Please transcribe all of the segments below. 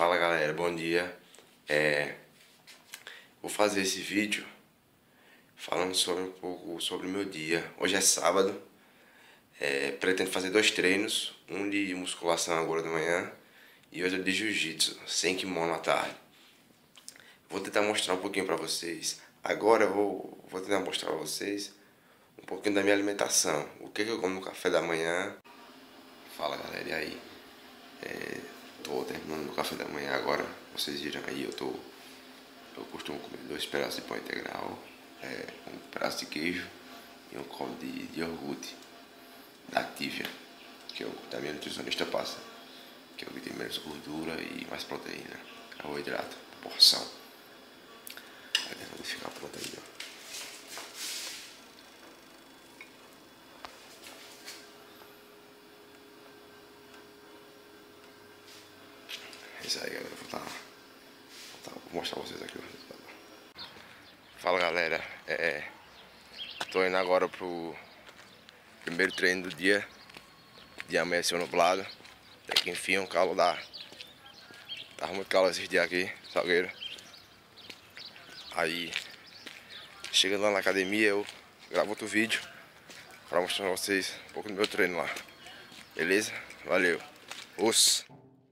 Fala galera, bom dia. Vou fazer esse vídeo falando um pouco sobre o meu dia. Hoje é sábado, pretendo fazer 2 treinos, um de musculação agora de manhã e outro de jiu-jitsu, sem kimono à tarde. Vou tentar mostrar um pouquinho pra vocês. Agora eu vou tentar mostrar pra vocês um pouquinho da minha alimentação, o que eu como no café da manhã. Fala galera, e aí? Tô terminando meu café da manhã agora, vocês viram aí, eu costumo comer 2 pedaços de pão integral, um pedaço de queijo e um copo de iogurte da Activia, que da minha nutricionista passa, que é o que tem menos gordura e mais proteína, carboidrato, porção. Aí vamos ficar pronto aí, ó. É isso aí, galera. Vou mostrar pra vocês aqui o resultado. Fala galera, tô indo agora pro primeiro treino do dia. O dia amanheceu nublado. Até que enfim o calor tava muito calor esses dias aqui, Salgueiro. Aí, chegando lá na academia, eu gravo outro vídeo pra mostrar pra vocês um pouco do meu treino lá. Beleza? Valeu. Os.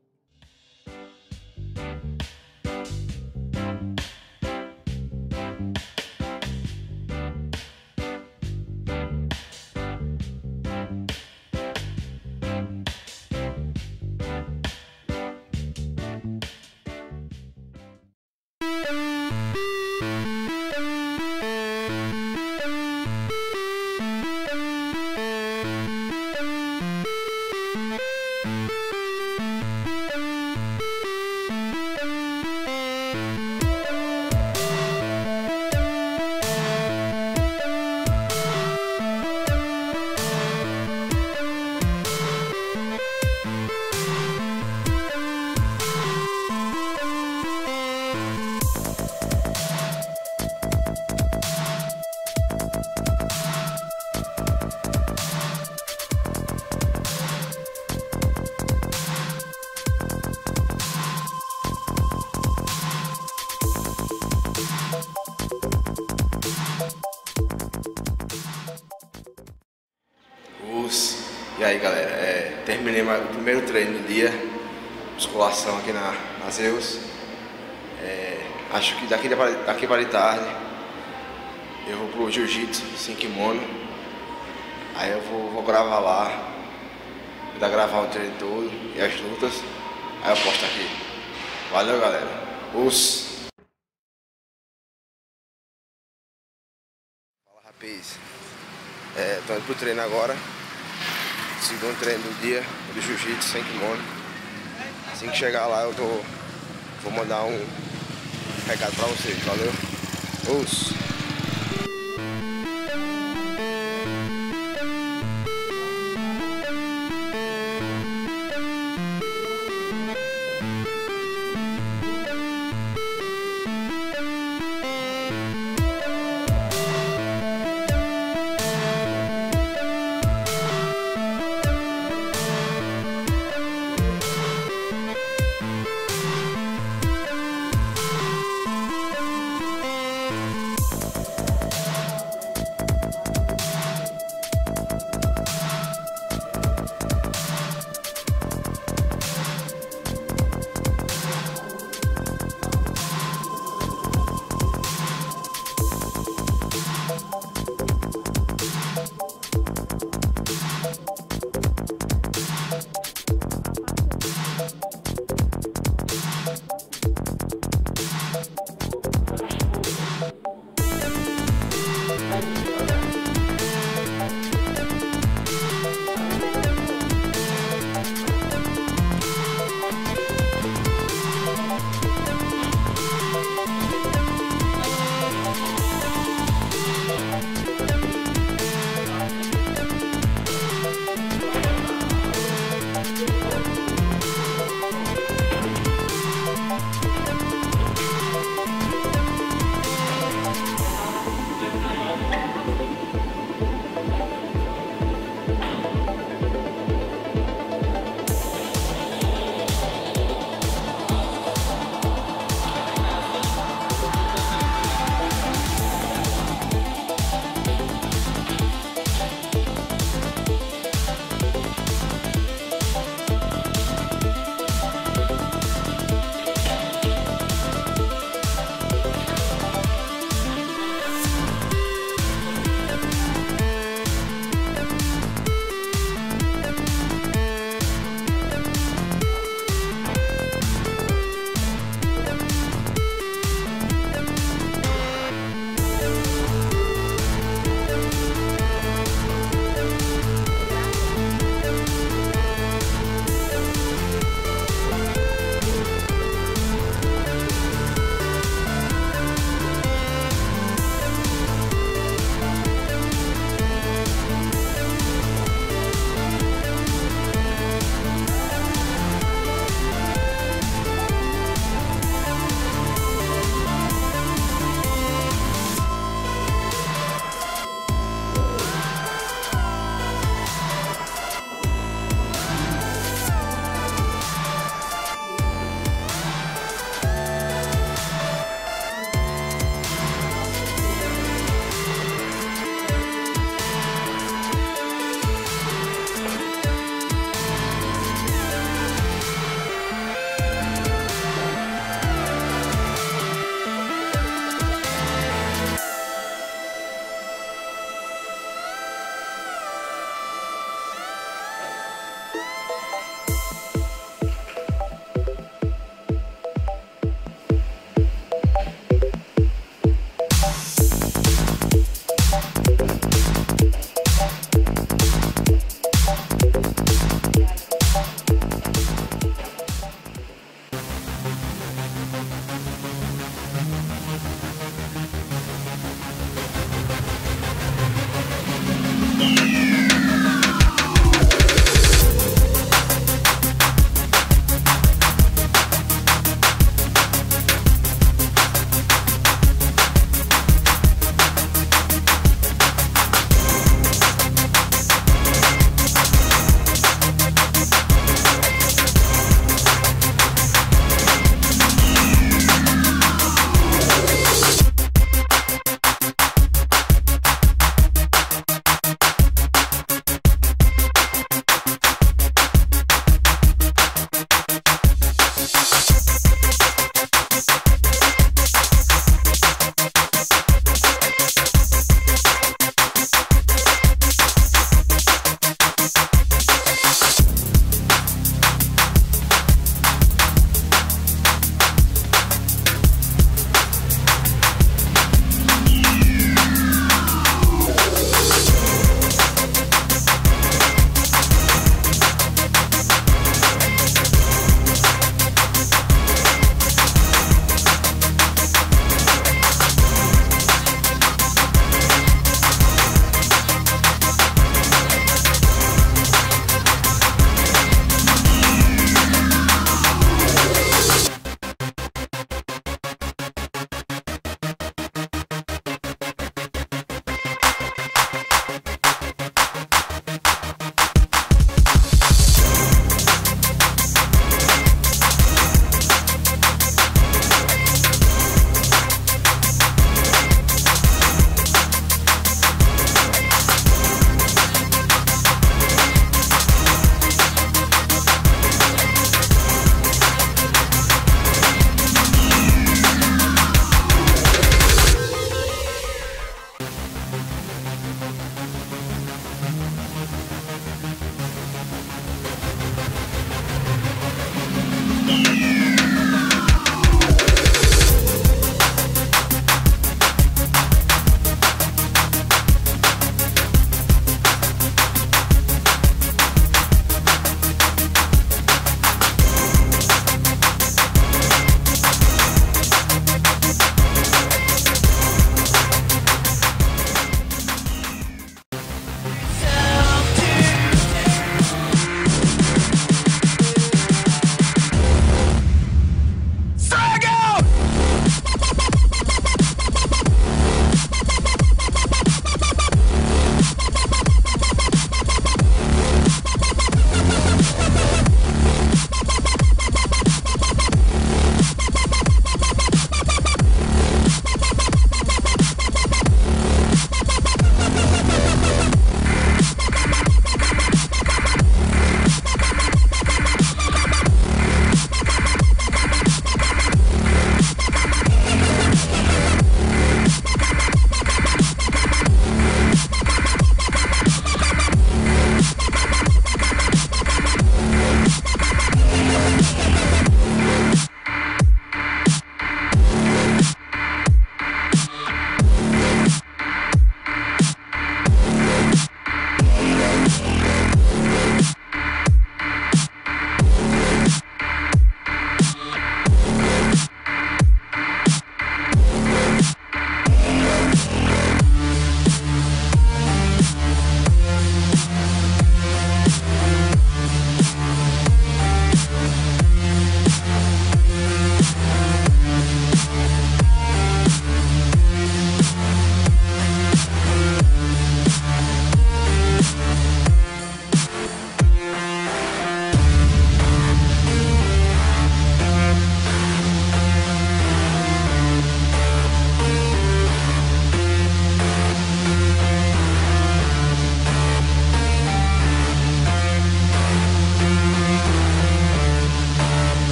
E aí galera, terminei o primeiro treino do dia, musculação aqui na Zeus. Acho que daqui para de tarde eu vou pro jiu-jitsu sem kimono. Aí eu vou gravar lá, vou gravar o treino todo e as lutas. Aí eu posto aqui. Valeu galera. Fala rapaz, tô indo pro treino agora. Segundo treino do dia do jiu-jitsu sem kimono. Assim que chegar lá eu vou mandar um recado pra vocês, valeu?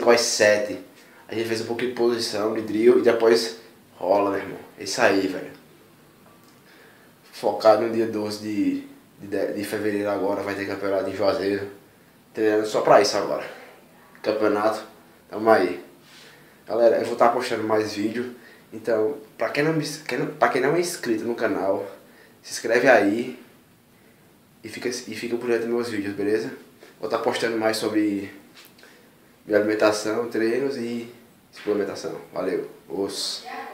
5 às 7. A gente fez um pouquinho de posição, de drill e depois rola, meu irmão. É isso aí, velho. Focado no dia 12 de fevereiro agora, vai ter campeonato em Juazeiro. Treinando só pra isso agora. Campeonato, tamo aí. Galera, eu vou estar postando mais vídeo. Então, pra quem não é inscrito no canal, se inscreve aí e fica por dentro dos meus vídeos, beleza? Vou estar postando mais sobre minha alimentação, treinos e suplementação. Valeu. Os.